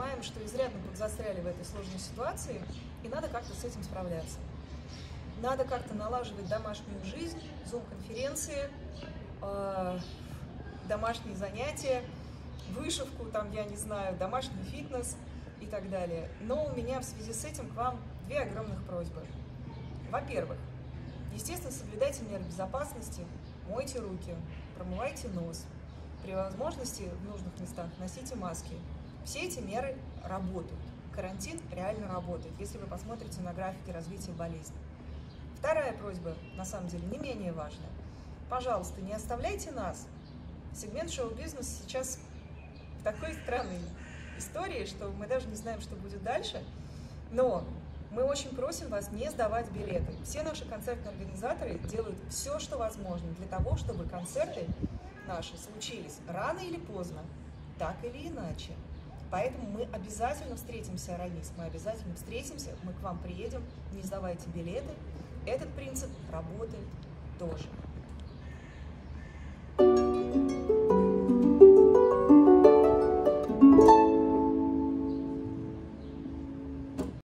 понимаем, что изрядно подзастряли в этой сложной ситуации, и надо как-то с этим справляться. Надо как-то налаживать домашнюю жизнь, зум-конференции, домашние занятия, вышивку, там, я не знаю, домашний фитнес и так далее. Но у меня в связи с этим к вам две огромных просьбы. Во-первых, естественно, соблюдайте меры безопасности, мойте руки, промывайте нос. При возможности в нужных местах носите маски. Все эти меры работают. Карантин реально работает, если вы посмотрите на графики развития болезни. Вторая просьба, на самом деле, не менее важная. Пожалуйста, не оставляйте нас. Сегмент шоу-бизнеса сейчас в такой странной истории, что мы даже не знаем, что будет дальше. Но мы очень просим вас не сдавать билеты. Все наши концертные организаторы делают все, что возможно для того, чтобы концерты наши случились рано или поздно, так или иначе. Поэтому мы обязательно встретимся, Арамис, мы обязательно встретимся, мы к вам приедем, не сдавайте билеты. Этот принцип работает тоже.